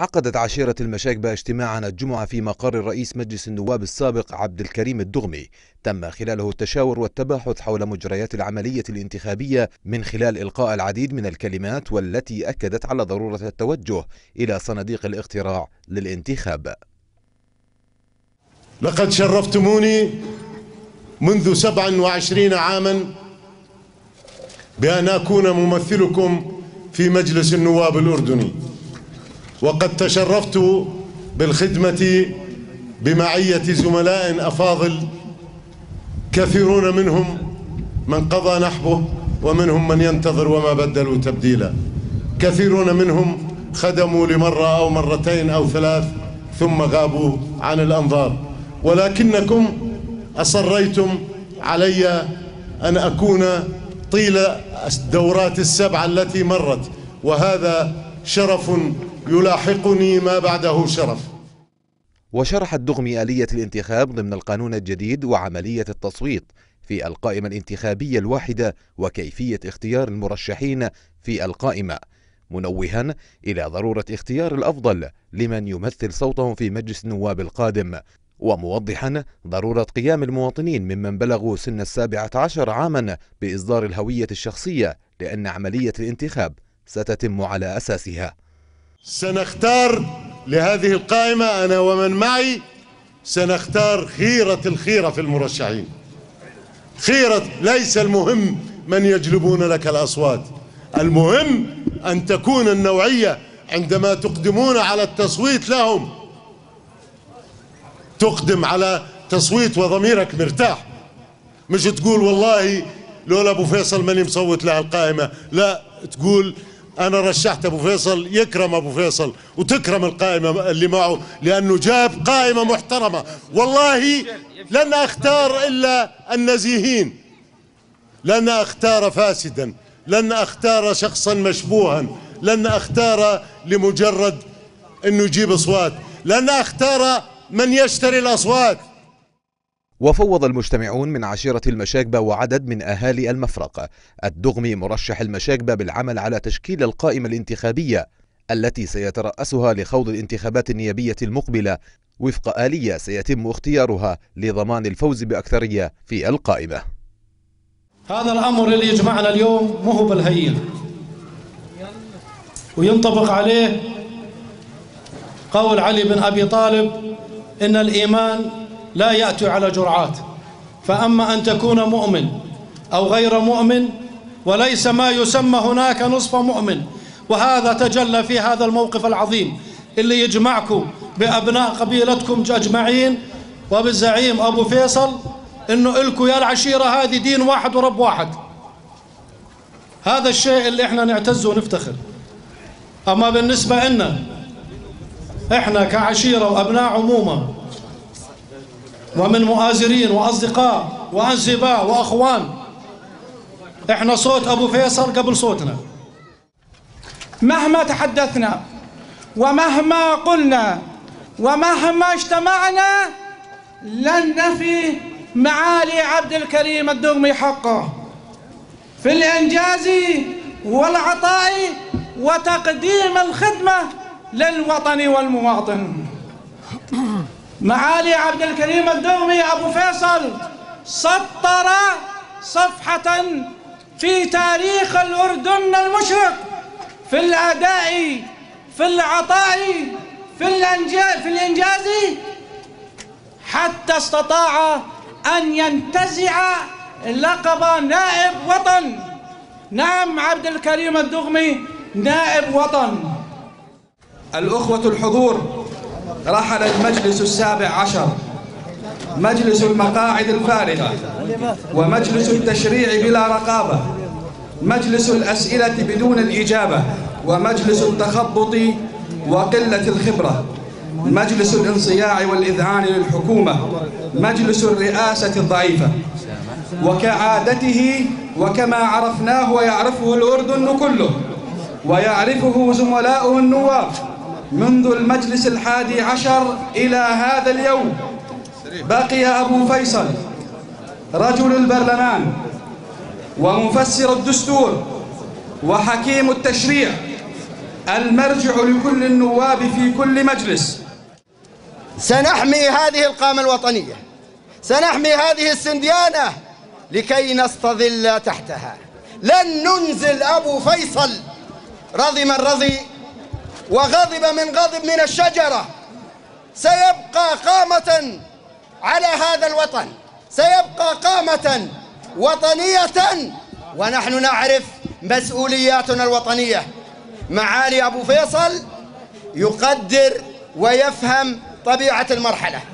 عقدت عشيرة المشاكبة اجتماعا الجمعة في مقر رئيس مجلس النواب السابق عبد الكريم الدغمي، تم خلاله التشاور والتباحث حول مجريات العملية الانتخابية من خلال إلقاء العديد من الكلمات، والتي أكدت على ضرورة التوجه إلى صناديق الاقتراع للانتخاب. لقد شرفتموني منذ 27 عاما بأن أكون ممثلكم في مجلس النواب الأردني، وقد تشرفت بالخدمة بمعية زملاء أفاضل كثيرون منهم من قضى نحبه ومنهم من ينتظر وما بدلوا تبديلا. كثيرون منهم خدموا لمرة أو مرتين أو ثلاث ثم غابوا عن الأنظار، ولكنكم أصريتم علي أن أكون طيل الدورات السبعة التي مرت، وهذا شرف يلاحقني ما بعده شرف. وشرح الدغمي آلية الانتخاب ضمن القانون الجديد وعملية التصويت في القائمة الانتخابية الواحدة وكيفية اختيار المرشحين في القائمة، منوها إلى ضرورة اختيار الأفضل لمن يمثل صوتهم في مجلس النواب القادم، وموضحا ضرورة قيام المواطنين ممن بلغوا سن 17 عاما بإصدار الهوية الشخصية، لأن عملية الانتخاب ستتم على أساسها. سنختار لهذه القائمة أنا ومن معي، سنختار خيرة الخيرة في المرشحين. خيرة، ليس المهم من يجلبون لك الأصوات، المهم أن تكون النوعية عندما تقدمون على التصويت لهم، تقدم على تصويت وضميرك مرتاح، مش تقول والله لولا أبو فيصل ماني مصوت له القائمة، لا، تقول أنا رشحت أبو فيصل، يكرم أبو فيصل وتكرم القائمة اللي معه لأنه جاب قائمة محترمة. والله لن أختار إلا النزيهين، لن أختار فاسدا، لن أختار شخصا مشبوها، لن أختار لمجرد أنه يجيب أصوات، لن أختار من يشتري الأصوات. وفوض المجتمعون من عشيرة المشاكبة وعدد من أهالي المفرق الدغمي مرشح المشاكبة بالعمل على تشكيل القائمة الانتخابية التي سيترأسها لخوض الانتخابات النيابية المقبلة وفق آلية سيتم اختيارها لضمان الفوز بأكثرية في القائمة. هذا الأمر اللي يجمعنا اليوم مو هو بالهين، وينطبق عليه قول علي بن أبي طالب إن الإيمان لا يأتي على جرعات، فأما أن تكون مؤمن أو غير مؤمن، وليس ما يسمى هناك نصف مؤمن. وهذا تجلى في هذا الموقف العظيم اللي يجمعكم بأبناء قبيلتكم أجمعين وبالزعيم أبو فيصل، إنه إلكم يا العشيرة هذه دين واحد ورب واحد. هذا الشيء اللي إحنا نعتز ونفتخر. أما بالنسبة لنا إحنا كعشيرة وأبناء عموما ومن مؤازرين وأصدقاء وأنسباء وأخوان، إحنا صوت أبو فيصل قبل صوتنا. مهما تحدثنا ومهما قلنا ومهما اجتمعنا لن نفي معالي عبد الكريم الدغمي حقه في الإنجاز والعطاء وتقديم الخدمة للوطن والمواطن. معالي عبد الكريم الدغمي أبو فيصل سطر صفحة في تاريخ الأردن المشرق في الأداء، في العطاء، في الإنجاز، حتى استطاع أن ينتزع لقب نائب وطن. نعم، عبد الكريم الدغمي نائب وطن. الأخوة الحضور، رحل المجلس السابع عشر، مجلس المقاعد الفارغة، ومجلس التشريع بلا رقابة، مجلس الأسئلة بدون الإجابة، ومجلس التخبط وقلة الخبرة، مجلس الانصياع والإذعان للحكومة، مجلس الرئاسة الضعيفة. وكعادته وكما عرفناه ويعرفه الأردن كله ويعرفه زملاؤه النواب منذ المجلس 11 إلى هذا اليوم، بقي أبو فيصل رجل المرجع لكل النواب في كل مجلس. سنحمي هذه القامة الوطنية، سنحمي هذه السنديانة لكي نستظل تحتها. لن ننزل أبو فيصل رضي من رضي وغضب من غضب من الشجرة. سيبقى قامة على هذا الوطن، سيبقى قامة وطنية، ونحن نعرف مسؤولياتنا الوطنية. معالي أبو فيصل يقدر ويفهم طبيعة المرحلة.